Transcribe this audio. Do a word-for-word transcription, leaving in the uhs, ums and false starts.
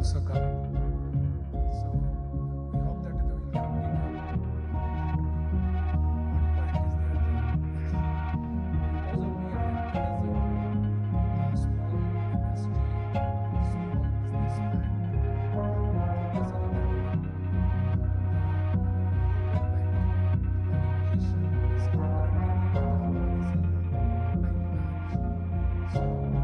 also coming. So we hope that they will continue that way. One point is that uh, because of we are encouraging uh, small industry, small businessmen to develop necessary develop the rural banking and education is comparatively to the urban is a high branch. So